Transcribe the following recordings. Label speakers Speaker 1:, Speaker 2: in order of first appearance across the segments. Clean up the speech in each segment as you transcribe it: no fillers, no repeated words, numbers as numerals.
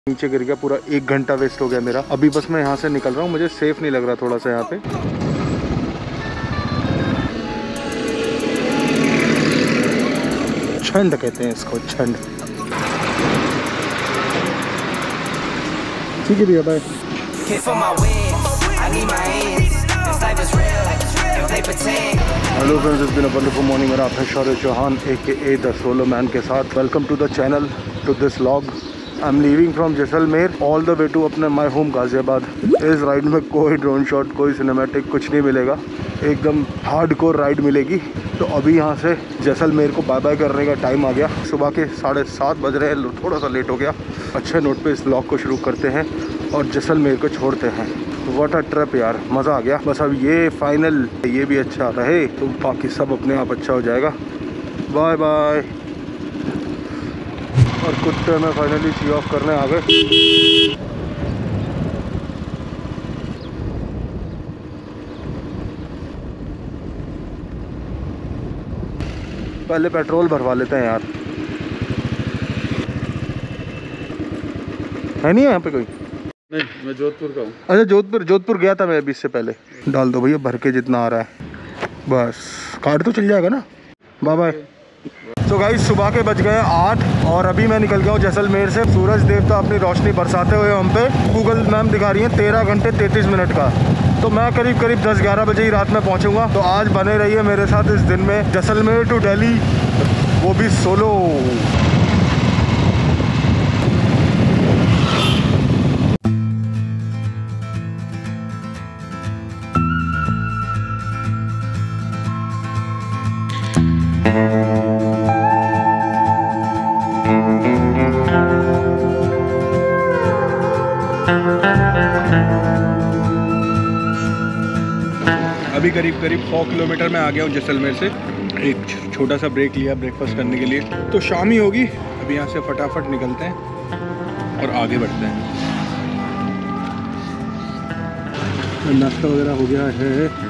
Speaker 1: नीचे गिर गया, पूरा 1 घंटा वेस्ट हो गया मेरा। अभी बस मैं यहाँ से निकल रहा हूँ, मुझे सेफ नहीं लग रहा थोड़ा सा यहाँ पे। छंड कहते हैं इसको, छंड। ठीक है भैया, bye. Hello friends, it's been a wonderful morning. मेरा आपका Shaurya Chauhan AKA the solo man के साथ welcome to the channel, to this vlog. I am leaving from Jaisalmer all the way to अपने माई होम गाजियाबाद। इस राइड में कोई ड्रोन शॉट, कोई cinematic कुछ नहीं मिलेगा, एकदम हार्डकोर राइड मिलेगी। तो अभी यहाँ से जैसलमेर को बाय बाय करने का टाइम आ गया। सुबह के 7:30 बज रहे हैं, थोड़ा सा लेट हो गया। अच्छे नोट पे इस व्लॉग को शुरू करते हैं और जैसलमेर को छोड़ते हैं। व्हाट अ ट्रिप यार, मज़ा आ गया। बस अब ये फाइनल, ये भी अच्छा रहे तो बाकी सब अपने आप अच्छा हो जाएगा। Bye bye. और कुत्ते में फाइनली सी ऑफ करने आ गए। पहले पेट्रोल भरवा लेते हैं यार। है नहीं है यहाँ पे कोई?
Speaker 2: नहीं, मैं जोधपुर का हूँ।
Speaker 1: अच्छा, जोधपुर गया था मैं अभी, इससे पहले। डाल दो भैया, भर के जितना आ रहा है बस। कार्ड तो चल जाएगा ना। Bye bye. तो गाइस, सुबह के बज गए 8 और अभी मैं निकल गया हूँ जैसलमेर से। सूरज देवता अपनी रोशनी बरसाते हुए हम पे। गूगल मैप दिखा रही है 13 घंटे 33 मिनट का। तो मैं करीब 10-11 बजे ही रात में पहुँचूँगा। तो आज बने रहिए मेरे साथ इस दिन में। जैसलमेर टू दिल्ली, वो भी सोलो। अभी करीब 100 किलोमीटर में आ गया हूँ जैसलमेर से। एक छोटा सा ब्रेक लिया ब्रेकफास्ट करने के लिए। तो शाम ही होगी। अभी यहाँ से फटाफट निकलते हैं और आगे बढ़ते हैं। नाश्ता वगैरह हो गया है।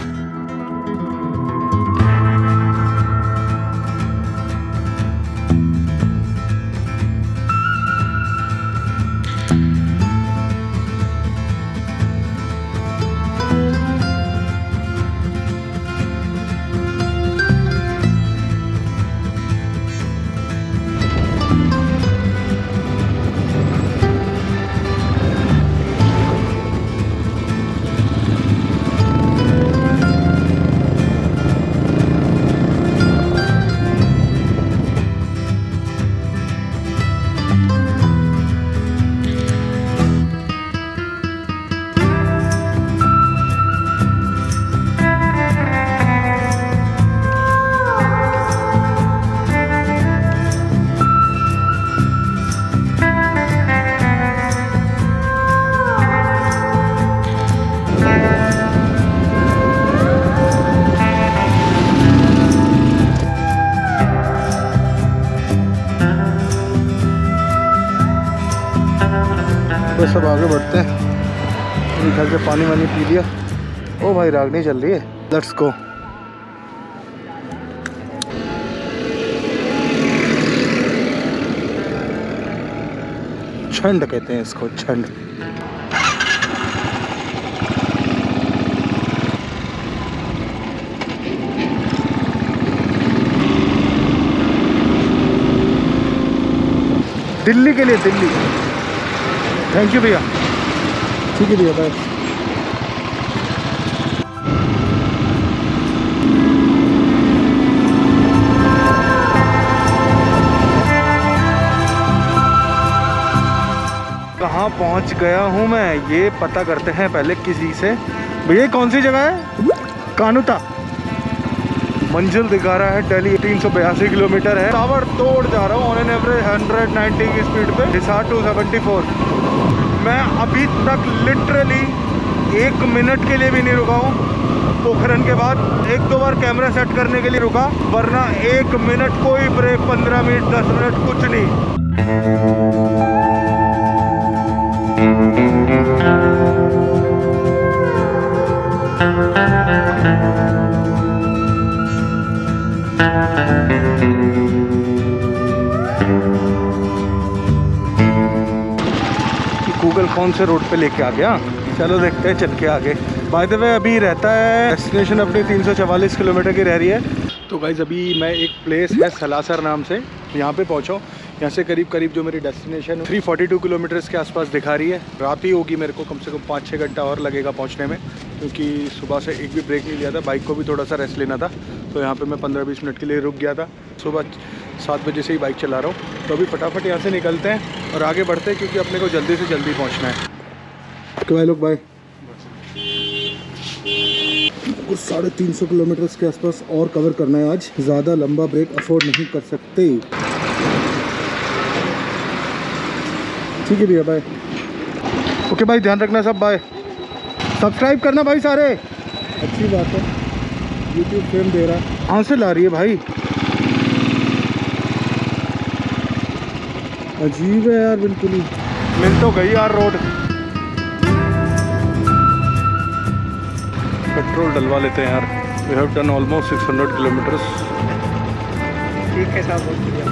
Speaker 1: बस अब आगे बढ़ते हैं। मेरे ख्याल से पानी वानी पी लिया। ओ भाई, राग नहीं चल रही है। Let's go. छंड कहते हैं इसको, छंड। दिल्ली के लिए, दिल्ली। थैंक यू भैया। ठीक है भैया, बाय। कहाँ पहुँच गया हूँ मैं, ये पता करते हैं पहले किसी से। भैया कौन सी जगह है? कानूता। मंजिल दिखा रहा है दिल्ली। 382 किलोमीटर है। टावर तोड़ जा रहा हूँ ऑन एन एवरेज 190 की स्पीड पे। हिसार 274। मैं अभी तक लिटरली 1 मिनट के लिए भी नहीं रुका हूँ। पोखरन के बाद 1-2 बार कैमरा सेट करने के लिए रुका, वरना 1 मिनट कोई ब्रेक, 15 मिनट 10 मिनट कुछ नहीं। गूगल कौन से रोड पे लेके आ गया। चलो देखते हैं चल के आगे। बाय द वे अभी रहता है डेस्टिनेशन अपनी 344 किलोमीटर की रह रही है। तो गाइज़ अभी मैं एक प्लेस है सलासर नाम से, यहाँ पे पहुँचा हूँ। यहाँ से करीब करीब जो मेरी डेस्टिनेशन 342 किलोमीटर्स के आसपास दिखा रही है। रात ही होगी, मेरे को कम से कम 5-6 घंटा और लगेगा पहुँचने में, क्योंकि सुबह से एक भी ब्रेक नहीं लिया था। बाइक को भी थोड़ा सा रेस्ट लेना था, तो यहाँ पे मैं 15-20 मिनट के लिए रुक गया था। सुबह 7 बजे से ही बाइक चला रहा हूँ। तो अभी फटाफट यहाँ से निकलते हैं और आगे बढ़ते हैं, क्योंकि अपने को जल्दी से जल्दी पहुँचना है। तो भाई लोग बाय। कुछ 350 किलोमीटर्स के आसपास और कवर करना है आज। ज़्यादा लंबा ब्रेक अफोर्ड नहीं कर सकते। ठीक है भैया, बाय। ओके भाई, ध्यान रखना सब, बाय। सब्सक्राइब करना भाई सारे। अच्छी बात है, यूट्यूब फेम दे रहा है। कहाँ से ला रही है भाई, अजीब है यार बिल्कुल ही। मिल तो गई यार रोड। पेट्रोल डलवा लेते हैं यार। We have done almost 600 kilometres. ठीक है साहब, बहुत बढ़िया।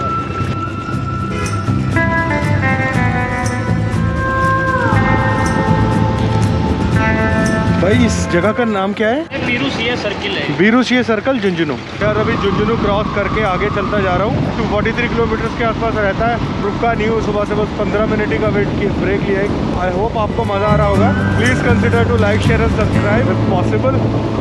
Speaker 1: भाई इस जगह का नाम क्या है?
Speaker 3: बीरूसीए सर्किल है।
Speaker 1: बीरूसीए सर्कल, झुंझुनू। यार अभी झुंझुनू क्रॉस करके आगे चलता जा रहा हूँ। 243 किलोमीटर के आसपास रहता है। रुका नहीं हूँ सुबह से, बस 15 मिनट ही का वेट किया, ब्रेक लिया है। आई होप आपको मज़ा आ रहा होगा। Please consider to like, share and subscribe if possible.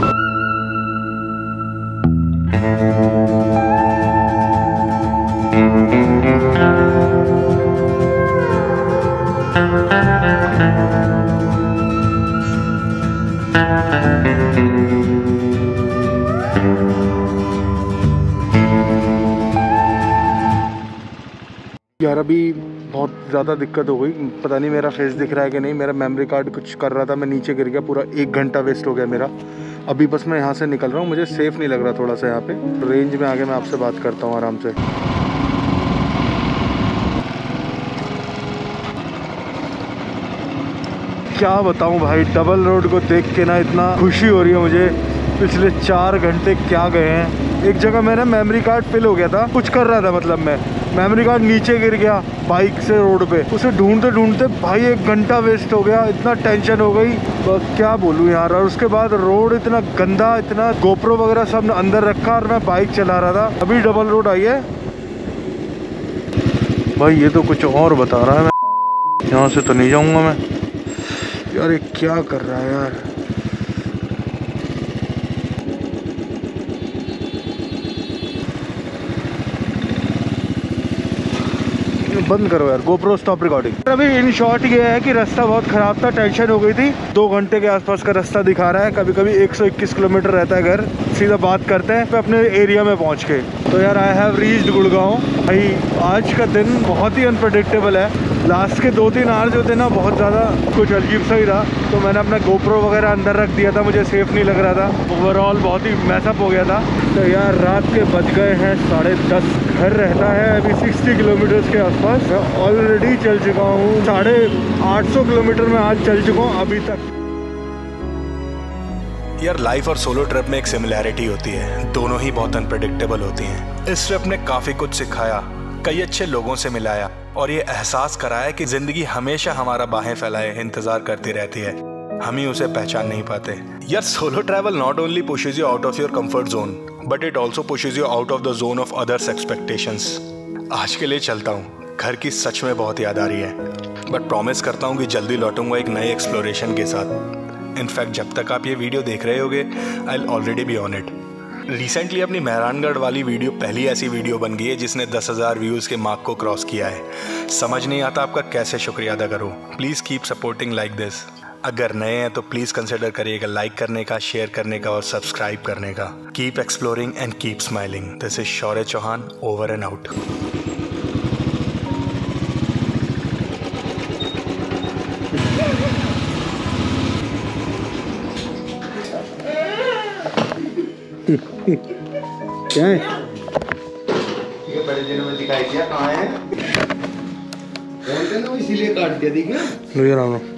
Speaker 1: यार अभी बहुत ज़्यादा दिक्कत हो गई। पता नहीं मेरा फेस दिख रहा है कि नहीं। मेरा मेमोरी कार्ड कुछ कर रहा था, मैं नीचे गिर गया। पूरा 1 घंटा वेस्ट हो गया मेरा। अभी बस मैं यहाँ से निकल रहा हूँ। मुझे सेफ़ नहीं लग रहा थोड़ा सा यहाँ पे। रेंज में आगे मैं आपसे बात करता हूँ आराम से। क्या बताऊँ भाई, डबल रोड को देख के ना इतना खुशी हो रही है मुझे। पिछले 4 घंटे क्या गए हैं। एक जगह मेरा मेमोरी कार्ड फिल हो गया था, कुछ कर रहा था मतलब मैं, मेमोरी कार्ड नीचे गिर गया बाइक से रोड पे। उसे ढूंढते ढूंढते भाई 1 घंटा वेस्ट हो गया। इतना टेंशन हो गई, क्या बोलूँ यार। और उसके बाद रोड इतना गंदा, इतना गोप्रो वगैरह सब अंदर रखा और मैं बाइक चला रहा था। अभी डबल रोड आई है भाई, ये तो कुछ और बता रहा है। मैं यहाँ से तो नहीं जाऊँगा मैं यार। ये क्या कर रहा है यार। बंद करो यार, गोप्रो स्टॉप रिकॉर्डिंग। अभी इन शॉर्ट ये है कि रास्ता बहुत ख़राब था, टेंशन हो गई थी। 2 घंटे के आसपास का रास्ता दिखा रहा है। कभी कभी 121 किलोमीटर रहता है घर। सीधा बात करते हैं अपने एरिया में पहुंच के। तो यार आई हैव रीच्ड गुड़गांव। भाई आज का दिन बहुत ही अनप्रेडिक्टेबल है। लास्ट के 2-3 आवर जो थे ना, बहुत ज़्यादा कुछ अजीब सा ही रहा। तो मैंने अपना गोप्रो वगैरह अंदर रख दिया था, मुझे सेफ़ नहीं लग रहा था। ओवरऑल बहुत ही मैसअप हो गया था। तो यार रात के बज गए हैं 10:30। घर रहता है अभी 60 किलोमीटर के आसपास। मैं ऑलरेडी चल चुका हूँ 850 किलोमीटर में आज चल चुका हूँ अभी तक।
Speaker 4: यार लाइफ और सोलो ट्रिप में एक सिमिलैरिटी होती है, दोनों ही बहुत अनप्रेडिक्टेबल होती हैं। इस ट्रिप ने काफ़ी कुछ सिखाया, कई अच्छे लोगों से मिलाया और ये एहसास कराया कि ज़िंदगी हमेशा हमारा बाहें फैलाए इंतज़ार करती रहती है। हम ही उसे पहचान नहीं पाते। यार solo travel not only pushes you out of your comfort zone, but it also pushes you out of the zone of others expectations. आज के लिए चलता हूँ, घर की सच में बहुत याद आ रही है, बट प्रॉमिस करता हूँ कि जल्दी लौटूंगा एक नए एक्सप्लोरेशन के साथ। इनफैक्ट जब तक आप ये वीडियो देख रहे होगे, I will already be on it. Recently अपनी मेहरानगढ़ वाली वीडियो पहली ऐसी वीडियो बन गई है जिसने 10,000 व्यूज़ के मार्क को क्रॉस किया है। समझ नहीं आता आपका कैसे शुक्रिया अदा करूँ। Please keep supporting like this. अगर नए हैं तो प्लीज़ कंसिडर करिएगा लाइक करने का, शेयर करने का और सब्सक्राइब करने का। Keep exploring and keep smiling. This is Shaurya Chauhan, over and out.
Speaker 1: क्या है?
Speaker 5: ये बड़े दिनों में दिखाई दिया, कहाँ है? इसीलिए काट दिया, देखिए।